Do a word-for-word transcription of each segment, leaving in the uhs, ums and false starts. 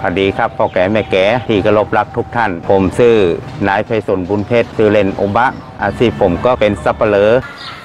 สวัสดีครับพ่อแก่แม่แก่ที่เคารพรักทุกท่านผมชื่อนายไพศาลบุญเพชรชื่อเล่นโอบะอาชีพผมก็เป็นสับปะเลอ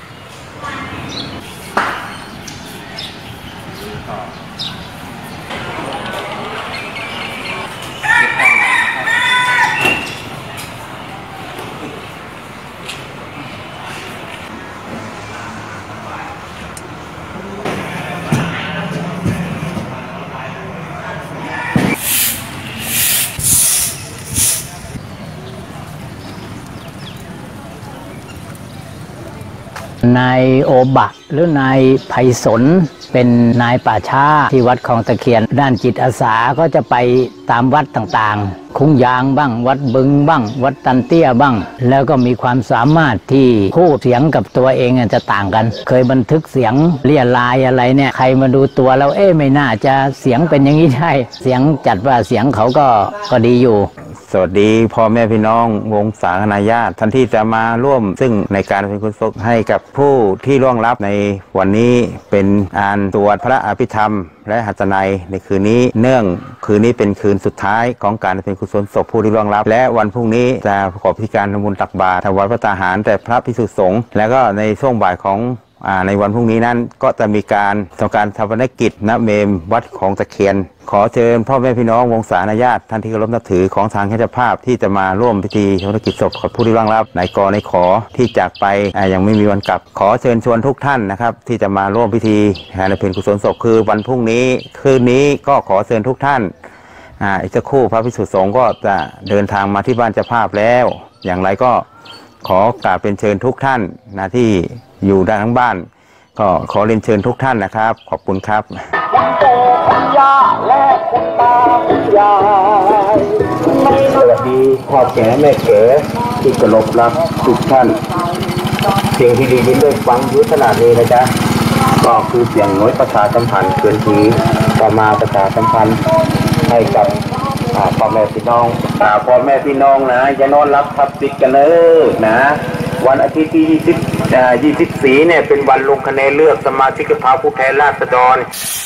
นายโอบะหรือนายไพศาลเป็นนายป่าช้าที่วัดคลองตะเคียนด้านจิตอาสาก็จะไปตามวัดต่างๆคุ้งยางบ้างวัดบึงบ้างวัดตันเตี้ยบ้างแล้วก็มีความสามารถที่คู่เสียงกับตัวเองจะต่างกันเคยบันทึกเสียงเรียลายอะไรเนี่ยใครมาดูตัวแล้วเอ๊ะไม่น่าจะเสียงเป็นอย่างนี้ได้เสียงจัดว่าเสียงเขาก็ก็ดีอยู่สวัสดีพ่อแม่พี่น้องวงศาคณาญาติท่านที่จะมาร่วมซึ่งในการเป็นกุศลให้กับผู้ที่ล่วงลับในวันนี้เป็นการสวดพระอภิธรรมและหัตถนัยในคืนนี้เนื่องคืนนี้เป็นคืนสุดท้ายของการเป็นกุศลศพผู้ที่ล่วงลับและวันพรุ่งนี้จะประกอบพิธีการทำบุญตักบาตรถวายพระตาหารแต่พระภิกษุสงฆ์แล้วก็ในช่วงบ่ายของในวันพรุ่งนี้นั้นก็จะมีการทำการชาปนกิจณเมมวัดของตะเคียนขอเชิญพ่อแม่พี่น้องวงศาคณาญาติท่านที่เคารพนับถือของทางเจ้าภาพที่จะมาร่วมพิธีชาปนกิจศพของผู้ที่ล่วงลับในกอในขอที่จากไปยังไม่มีวันกลับขอเชิญชวนทุกท่านนะครับที่จะมาร่วมพิธีในเพลกุศลศพคือวันพรุ่งนี้คืนนี้ก็ขอเชิญทุกท่านอีกสักครู่พระภิกษุสงฆ์ก็จะเดินทางมาที่บ้านเจ้าภาพแล้วอย่างไรก็ขอกราบเป็นเชิญทุกท่านนะที่อยู่ด้านข้างบ้านก็ขอเรียนเชิญทุกท่านนะครับขอบคุณครับคุณปู่คุณย่าและคุณตาคุณยายสวัสดีพ่อแก่แม่แก่ที่เคารพรักทุกท่านเสียงที่ดีที่ได้ฟังอยู่ขนาดนี้นะจ๊ะก็คือเสียงน้อยประชาสัมพันธ์เกินทีต่อมาประชาสัมพันธ์ให้กับพ่อแม่พี่น้องพ่อแม่พี่น้องนะอย่านอนรับทับติดกันเลยนะวันอาทิตย์ที่ยี่สิบยี่สิบสี่เนี่ยเป็นวันลงคะแนนเลือกสมาชิกสภาผู้แทนราษฎร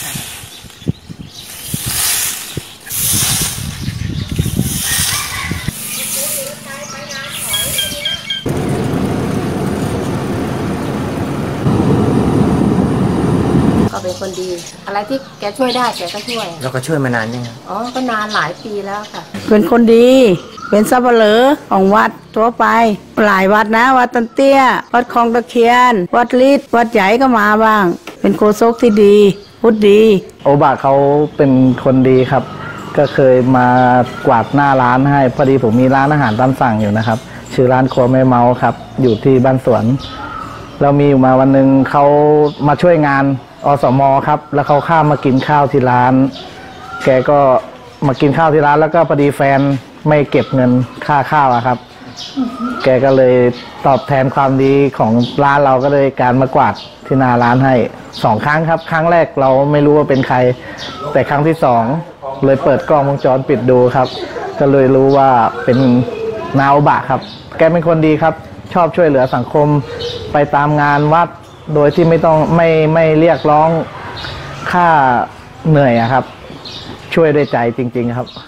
ก็เป็นคนดีอะไรที่แกช่วยได้แกก็ช่วยแล้วก็ช่วยมานานยังอ๋อก็นานหลายปีแล้วค่ะเป็นคนดีเป็นสับปะเหร่อของวัดทั่วไปหลายวัดนะวัดตันเตี้ยวัดคลองตะเคียนวัดลิศวัดใหญ่ก็มาบ้างเป็นโฆษกที่ดีพูดดีโอบะเขาเป็นคนดีครับก็เคยมากวาดหน้าร้านให้พอดีผมมีร้านอาหารตามสั่งอยู่นะครับชื่อร้านครัวแม่เมาครับอยู่ที่บ้านสวนเรามีอยู่มาวันหนึ่งเขามาช่วยงานอสม.ครับแล้วเขาข้ามมากินข้าวที่ร้านแกก็มากินข้าวที่ร้านแล้วก็พอดีแฟนไม่เก็บเงินค่าข้าวอะครับแกก็เลยตอบแทนความดีของร้านเราก็เลยการมากวาดที่หน้าร้านให้สองครั้งครับครั้งแรกเราไม่รู้ว่าเป็นใครแต่ครั้งที่สองเลยเปิดกล้องวงจรปิดดูครับก็เลยรู้ว่าเป็นนาโอบะครับแกเป็นคนดีครับชอบช่วยเหลือสังคมไปตามงานวัดโดยที่ไม่ต้องไม่ไม่เรียกร้องค่าเหนื่อยอะครับช่วยด้วยใจจริงๆครับ